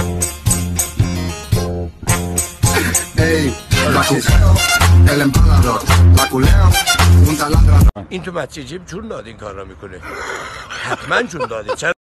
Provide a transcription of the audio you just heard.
این تو بچه جیب جون داد این کار را میکنه. حتما جون داده.